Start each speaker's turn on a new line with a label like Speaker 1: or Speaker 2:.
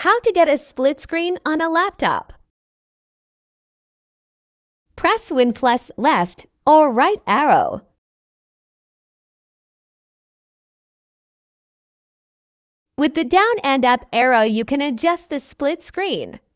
Speaker 1: How to get a split screen on a laptop. Press WinPlus left or right arrow. With the down and up arrow, you can adjust the split screen.